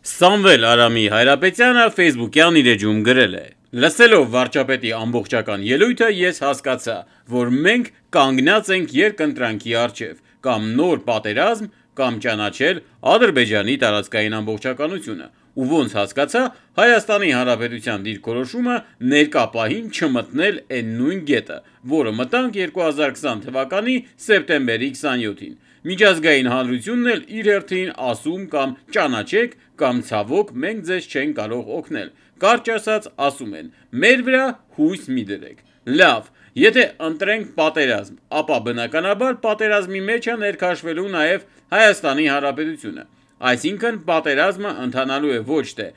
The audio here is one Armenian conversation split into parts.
Սամվել Արամի Հայրապետյանը Facebook-յան իր էջում գրել է. Լսելով վարչապետի ամբողջական ելույթը ես հասկացա, որ մենք կանգնած ենք երկընտրանքի առջև, կամ նոր պատերազմ, կամ ճանաչել Ադրբեջանի տարածքային ամբողջականությունը, ու ոնց հասկացա, Հայաստանի Հանրապետության դիրքորոշումը ներկա պահին չմտնել այն նույն գետը, որը մտանք 2020 թվականի սեպտեմբերի 27-ին։ Միջազգային հանրությունն էլ իր հերթին ասում կամ ճանաչեք, կամ ցավոք մենք ձեզ չենք կարող օգնել։ Կարճ ասած ասում են, մեր վրա հույս մի դրեք։ Լավ, եթե ընտրենք պատերազմ, ապա բնականաբար պատերազմի մեջ է ներքաշվելու նաև Հայաստանի Հանրապետությունը։ Այսինքն պատերազմը ընթանալու է ոչ թե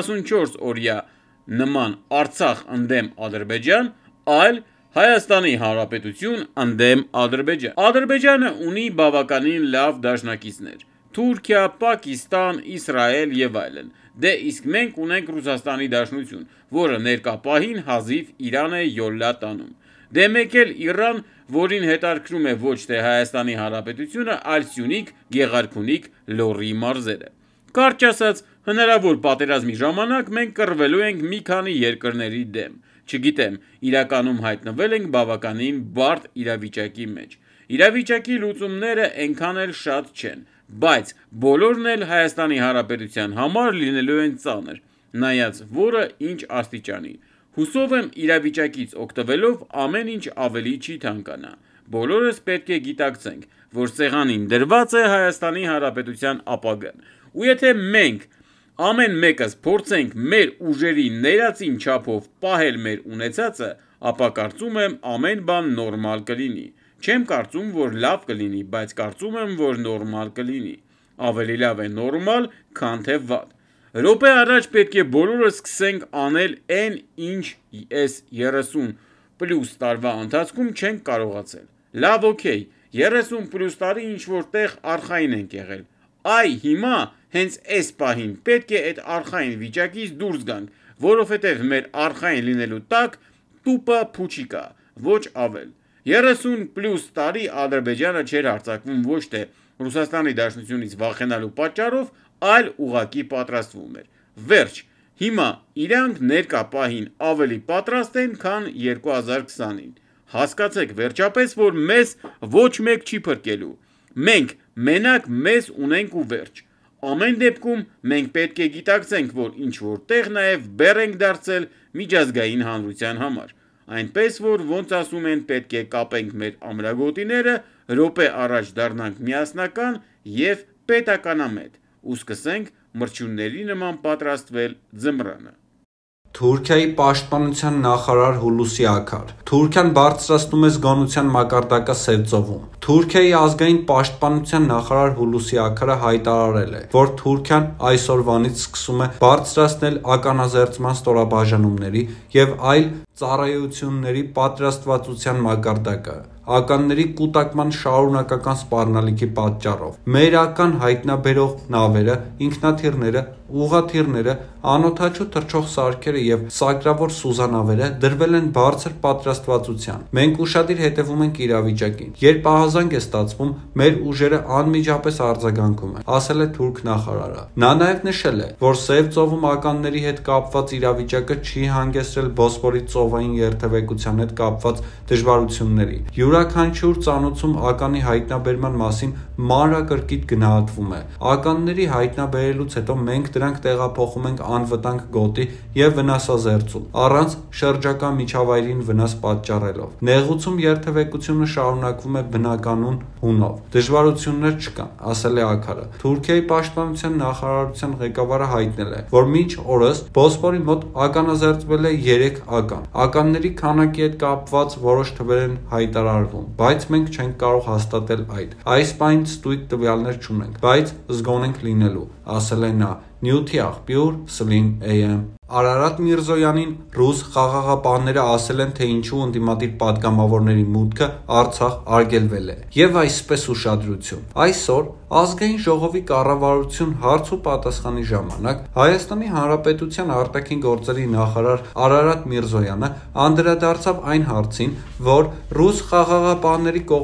44 օրյա նման Արցախ ընդդեմ Ադրբեջան, այլ Հայաստանի Հանրապետություն ընդդեմ Ադրբեջան։ Ադրբեջանը ունի բավականին լավ դաշնակիցներ՝ Թուրքիա, Պակիստան, Իսրայել եւ այլն։ Դե իսկ մենք ունենք Ռուսաստանի Դաշնություն, որը ներկա պահին հազիվ Իրան է յոլլա տանում։ Դե մեկ էլ Իրան, որին հետաքրքրում է ոչ թե Հայաստանի Հանրապետությունը, այլ Սյունիք, Գեղարքունիք, Լոռի մարզերը։ Կարճ ասած, հնարավոր պատերազմի ժամանակ մենք կռվելու ենք մի քանի երկրների դեմ։ Չգիտեմ, իրականում հայտնվել ենք բավականին բարդ իրավիճակի մեջ։ Իրավիճակի լուծումները այնքան էլ շատ չեն, բայց բոլորն էլ Հայաստանի Հանրապետության համար լինելու են ծանր, նայած որը ինչ աստիճանի։ Հուսով եմ իրավիճակից օգտվելով ամեն ինչ ավելի չի թանկանա։ Բոլորս պետք է գիտակցենք, որ սեղանին դրված է Հայաստանի Հանրապետության ապագան։ Ու եթե մենք ամեն մեկս փորձենք մեր ուժերի ներածին չափով պահել մեր ունեցածը, ապա կարծում եմ ամեն բան նորմալ կլինի։ Չեմ կարծում, որ լավ կլինի, բայց կարծում եմ, որ նորմալ կլինի։ Ավելի լավ է նորմալ, քան թե վատ։ Րոպե առաջ պետք է բոլորս սկսենք անել այն, ինչ այս 30+ տարվա ընթացքում չենք կարողացել։ Լավ, օքեյ, 30+ տարի ինչ-որ տեղ արխային ենք եղել։ Այ հիմա հենց այս պահին պետք է այդ արխային վիճակից դուրս գանք, որովհետև մեր արխային լինելու տակ տուպը փուչի կա, ոչ ավել։ 30+ տարի Ադրբեջանը չէր հարձակվում ոչ թե Ռուսաստանի Դաշնությունից վախենալու պատճառով, այլ ուղղակի պատրաստվում էր։ Վերջ, հիմա իրանք ներկա պահին ավելի պատրաստ են, քան 2020-ին։ Հասկացեք վերջապես, որ մեզ ոչ մեկ չի փրկելու։ Մենք մենակ մեզ ունենք ու վերջ։ Ամեն դեպքում մենք պետք է գիտակցենք, որ ինչ-որ տեղ նաև բեռ ենք դարձել միջազգային հանրության համար։ Այնպես որ ոնց ասում են, պետք է կապենք մեր ամրագոտիները, րոպե առաջ դառնանք միասնական եւ պետականամետ ու սկսենք մրջյունների նման պատրաստվել ձմռանը։ Թուրքիայի պաշտպանության նախարար Հուլուսի Աքար։ Թուրքիան բարձրացնում է զգոնության մակարդակը Սևծովում։ Թուրքիայի ազգային պաշտպանության նախարար Հուլուսի Աքարը հայտարարել է, որ Թուրքիան այսօրվանից սկսում է բարձրացնել ականազերծման ստորաբաժանումների եւ այլ ծառայությունների պատրաստվածության մակարդակը ականների կուտակման շարունակական սպառնալիքի պատճառով։ Մեր ական հայտնաբերող նավերը, ինքնաթիռները, ուղղաթիռները, անօդաչու թռչող սարքերը եւ սակրավոր սուզանավերը դրվել են բարձր պատրաստվածության։ Մենք ուշադիր հետևում ենք իրավիճակին։ Երբ ահազանգ է ստացվում, մեր ուժերը անմիջապես արձագանքում են, ասել է թուրք նախարարը։ Նա նաեւ նշել է, որ Սև ծովում ականների հետ կապված իրավիճակը չի հանգեցրել Բոսֆորի ծովային երթևեկության հետ կապված դժվարությունների։ Յուրաքանչյուր ծանոցում ականի հայտնաբերման մասին մանրակրկիտ գնահատվում է։ Ականների հայտնաբերելուց հետո մենք դրանք տեղափոխում ենք անվտանգ գոտի եւ վնասազերծում, առանց շրջակա միջավայրին վնաս պատճառելով։ Նեղուցում երթևեկությունը շարունակվում է բնականon հունով։ Դժվարություններ չկան, ասել է Աքարը։ Թուրքիայի պաշտպանության նախարարության ղեկավարը հայտնել է, որ մինչ օրս Բոսֆորի մոտ ականազերծվել է 3 ական։ Ականների քանակի հետ կապված որոշ թվեր են հայտարարվում, բայց մենք չենք կարող հաստատել այդ։ Այս պահին ստույգ տվյալներ չունենք, բայց զգոն ենք լինելու, ասել է նա։ Նյութի աղբյուր Slim AM։ Արարատ Միրզոյանին ռուս խաղաղապահները ասել են, թե ինչու ընդդիմադիր պատգամավորների մուտքը Արցախ արգելվել է։ Եվ այսպես ուշադրություն։ Այսօր ազգային ժողովի կառավարություն հարց ու պատասխանի ժամանակ Հայաստանի Հանրապետության արտաքին գործերի նախարար Արարատ Միրզոյանը անդրադարձավ այն հարցին, որ ռուս խաղաղապահների կողմից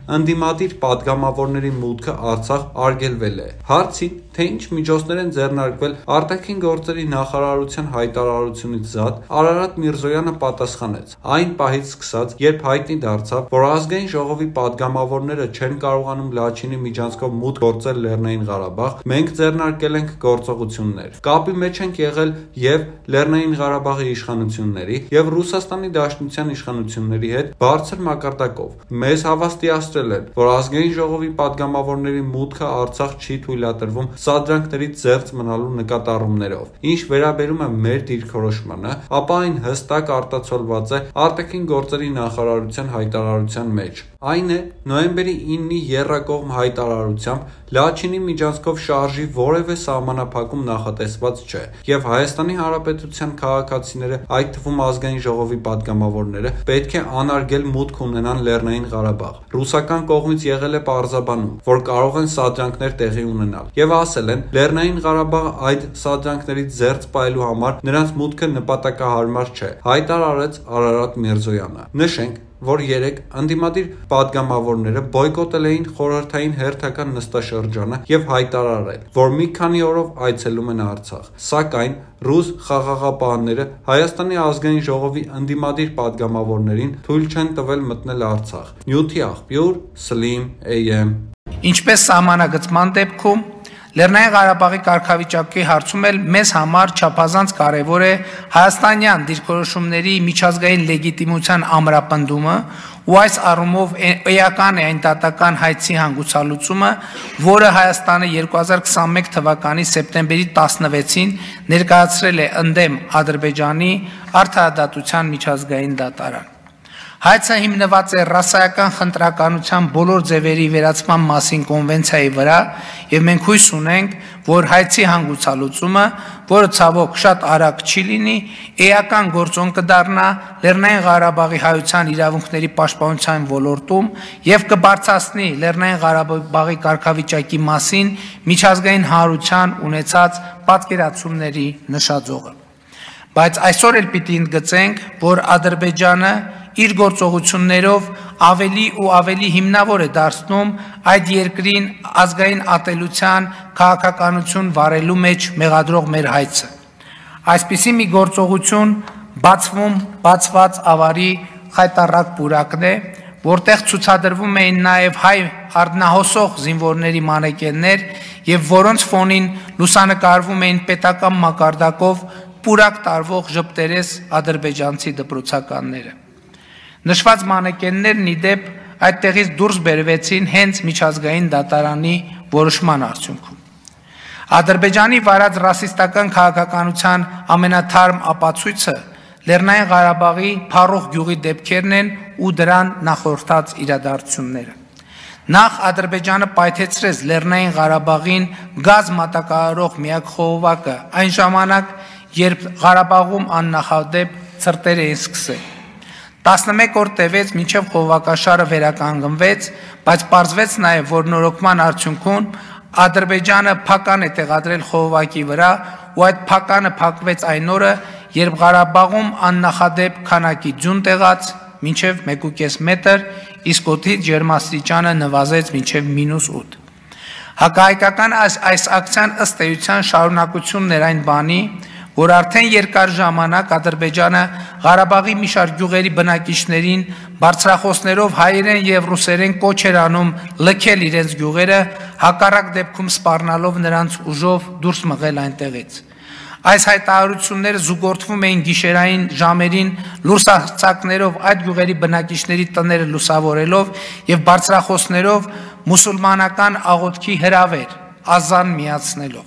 ընդդիմադիր падգամավորների մուտքը Արցախ արգելվել է։ Հարցին, թե ինչ միջոցներ են ձեռնարկվել արտաքին գործերի նախարարության հայտարարությունից զատ, Արարատ Միրզոյանը պատասխանեց. այն պահից սկսած, երբ հայտնի դարձավ, որ ազգային ժողովի падգամավորները չեն կարողանում Լաչինի միջանցքով մուտք գործել Լեռնային Ղարաբաղ, մենք ձեռնարկել ենք գործողություններ։ Կապի մեջ ենք եղել եւ Լեռնային Ղարաբաղի իշխանությունների եւ Ռուսաստանի Դաշնության իշխանությունների հետ բարձր մակարդակով։ Մեզ հավաստիացրել են, որ ազգային ժողովի падգամավորների մուտքը Արցախ չի թույլատրվում սադրանքներից զերծ մնալու նկատառումներով։ Ինչ վերաբերում է մեր դիրքորոշմանը, ապա այն հստակ արտացոլված է արտաքին գործերի նախարարության հայտարարության մեջ։ Այն է նոյեմբերի 9-ի եռակողմ հայտարարությամբ Լաչինի միջանցքով շարժի որևէ սահմանափակում նախատեսված չէ, եւ Հայաստանի Հանրապետության քաղաքացիները, այդ թվում ազգային ժողովի падգամավորները, պետք է անարգել մուտք ունենան Լեռնային Ղարաբաղ։ Ռուսական կողմից եղել է պարզաբանում, որ կարող են սադրանքներ տեղի ունենալ, եւ ասել են, Լեռնային Ղարաբաղը այդ սադրանքներից զերծ պահելու համար նրանց մուտքը նպատակահարմար չէ, հայտարարեց Արարատ Միրզոյանը։ Նշենք, որ երեք ընդդիմադիր падգամավորները բոյկոտել էին խորհրդային հերթական նստաշրջանը եւ հայտարարել, որ մի քանի օրով այցելում են Արցախ։ Սակայն ռուս խաղաղապահները Հայաստանի ազգային ժողովի ընդդիմադիր падգամավորներին թույլ չեն տվել մտնել Արցախ։ Նյութի աղբյուր Slim AM։ Ինչպես սահմանագծման դեպքում Լեռնային Ղարաբաղի կարգավիճակի հարցում էլ մեզ համար չափազանց կարևոր է հայաստանյան դիրքորոշումների միջազգային լեգիտիմության ամրապնդումը ու այս առումով էական է այն դատական հայցի հանգուցալուծումը, որը Հայաստանը 2021 թվականի սեպտեմբերի 16-ին ներկայացրել է ընդդեմ Ադրբեջանի արդարադատության միջազգային դատարան։ Հայցը հիմնված է ռասայական խնդրականության բոլոր ձևերի վերացման մասին կոնվենցիայի վրա եւ մենք հույս ունենք, որ հայցի հանգուցալուծումը, որը ցավոք շատ արագ չի լինի, էական գործոն կդառնա Լեռնային Ղարաբաղի հայության իրավունքների պաշտպանության ոլորտում եւ կբարձրացնի Լեռնային Ղարաբաղի կարգավիճակի մասին միջազգային հանրության ունեցած պատկերացումների նշաձողը։ Բայց այսօր էլ պիտի ընդգծենք, որ Ադրբեջանը իր գործողություններով ավելի ու ավելի հիմնավոր է դարձնում այդ երկրին ազգային ատելության քաղաքականություն վարելու մեջ մեղադրող մեր հայցը։ Այսպիսի մի գործողություն բացված ավարի խայտառակ պուրակն է, որտեղ ցուցադրվում էին նաև հայ առնահոսող զինվորների մանեկեններ եւ որոնց ֆոնին լուսանկարվում էին պետական մակարդակով պուրակ տարվող ժպտերես ադրբեջանցի դպրոցականները։ Նշված մանեկեններն ի դեպ այդտեղից դուրս բերվեցին հենց միջազգային դատարանի որոշման արդյունքում։ Ադրբեջանի վարած ռասիստական քաղաքականության ամենաթարմ ապացույցը Լեռնային Ղարաբաղի փառող գյուղի դեպքերն են ու դրան նախորդած իրադարձությունները։ Նախ Ադրբեջանը պայթեցրեց Լեռնային Ղարաբաղին գազ մատակարարող միակ խողովակը այն ժամանակ, երբ Ղարաբաղում աննախադեպ ցրտեր էին սկսել։ 11 օր տևեց մինչև խողովակաշարը վերականգնվեց, բայց պարզվեց նաև, որ նորոգման արդյունքում Ադրբեջանը փական է տեղադրել խողովակի վրա ու այդ փականը փակվեց այն օրը, երբ Ղարաբաղում աննախադեպ քանակի ձյուն տեղաց մինչև 1.5 մետր, իսկ օդի ջերմաստիճանը նվազեց մինչև -8։ Հակահայկական այս ակցիան ըստ էության շարունակությունն էր այն բանի, որ արդեն երկար ժամանակ Ադրբեջանը Ղարաբաղի մի շարք գյուղերի բնակիչներին բարձրախոսներով հայերեն եւ ռուսերեն կոչ էր անում լքել իրենց գյուղերը, հակառակ դեպքում սպառնալով նրանց ուժով դուրս մղել այնտեղից։ Այս հայտարարությունները զուգորդվում էին գիշերային ժամերին լուրսարձակներով այդ գյուղերի բնակիչների տները լուսավորելով եւ բարձրախոսներով մուսուլմանական աղոթքի հրավեր ազան միացնելով։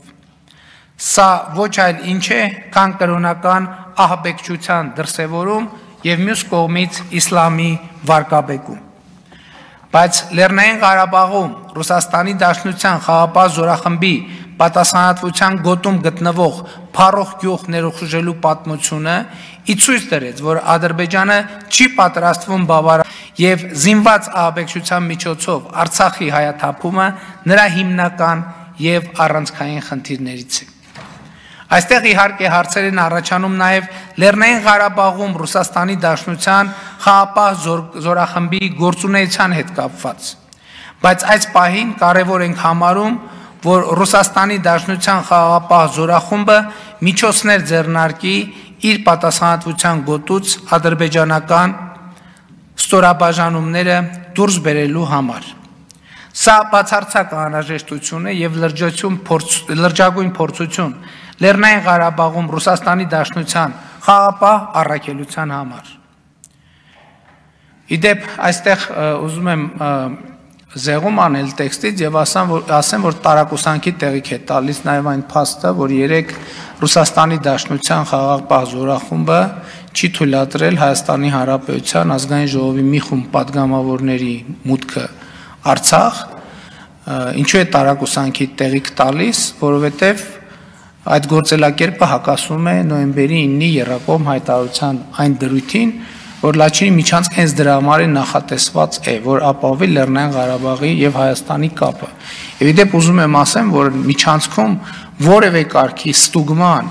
Սա ոչ այլ ինչ է, քան կրոնական ահաբեկչության դրսևորում եւ մյուս կողմից իսլամի վարկաբեկում։ Բայց Լեռնային Ղարաբաղում Ռուսաստանի Դաշնության խաղապահ զորախմբի պատասխանատվության գոտում գտնվող փառող գյուղ ներխուժելու պատմությունը ի ցույց դրեց, որ Ադրբեջանը չի պատրաստվում բավարար եւ զինված ահաբեկչության միջոցով Արցախի հայաթափումը նրա հիմնական եւ առանցքային խնդիրներից է։ Այստեղ իհարկե հարցեր են առաջանում նաև Լեռնային Ղարաբաղում Ռուսաստանի Դաշնության խաղապահ զորախմբի գործունեության հետ կապված։ Բայց այս պահին կարևոր ենք համարում, որ Ռուսաստանի Դաշնության խաղաղապահ զորախումբը միջոցներ ձեռնարկի իր պատասխանատվության գոտուց ադրբեջանական ստորաբաժանումները դուրս բերելու համար։ Սա բացարձակ անհրաժեշտություն է եւ լրջագույն փորձություն Լեռնային Ղարաբաղում Ռուսաստանի Դաշնության խաղաղապահ առաքելության համար։ Իդեպ այստեղ ուզում եմ զեղում անել տեքստից եւ ասեմ, որ տարակուսանքի տեղիք է տալիս նաեւ այն փաստը, որ երեք Ռուսաստանի Դաշնության խաղաղապահ զորախումբը չի թույլատրել Հայաստանի Հանրապետության ազգային ժողովի մի խումբ падգամավորների մուտքը Արցախ, ինչու է տարակուսանքի տեղիք տալիս, որովհետեւ այդ գործելակերպը հակասում է նոյեմբերի 9-ի Եռակողմ հայտարարության այն դրույթին, որ Լաչինի միջանցք հենց դրա համար է նախատեսված է, որ ապահովի Լեռնային Ղարաբաղի եւ Հայաստանի կապը։ Եվ իդեպ ուզում եմ ասեմ, որ միջանցքում որևէ կարգի ստուգման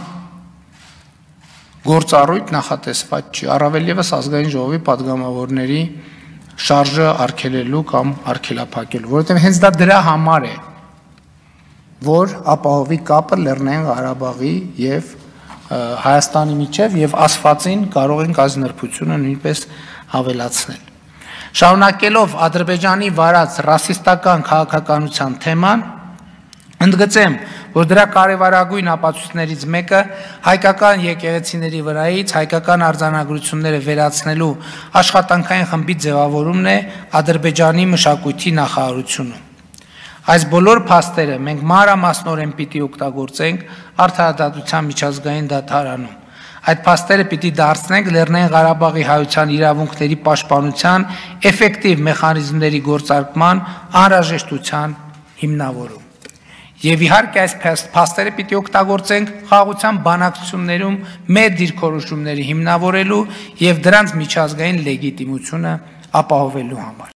գործառույթ նախատեսված չի, առավել եւս ազգային ժողովի падգամավորների շարժը արգելելու կամ արգելափակելու, որովհետեւ հենց դա դրա համար է, որ ապահովի կապը Լեռնային Ղարաբաղի եւ Հայաստանի միջև եւ ասվածին կարող ենք այս նրբությունը նույնպես ավելացնել։ Շարունակելով Ադրբեջանի վարած ռասիստական քաղաքականության թեման, ընդգծեմ, որ դրա կարևորագույն ապացույցներից մեկը հայկական եկեղեցիների վրայից հայկական արձանագրությունները վերացնելու աշխատանքային խմբի ձևավորումն է Ադրբեջանի մշակույթի նախարարությունում։ Այս բոլոր փաստերը մենք մանրամասնորեն պիտի օգտագործենք Արդարադատության միջազգային դատարանում։ Այդ փաստերը պիտի դարձնենք Լեռնային Ղարաբաղի հայության իրավունքների պաշտպանության էֆեկտիվ մեխանիզմների գործարկման անհրաժեշտության հիմնավորում։ Եվ իհարկե այս փաստերը պիտի օգտագործենք խաղաղության բանակցություններում մեր դիրքորոշումների հիմնավորելու եւ դրանց միջազգային լեգիտիմությունը ապահովելու համար։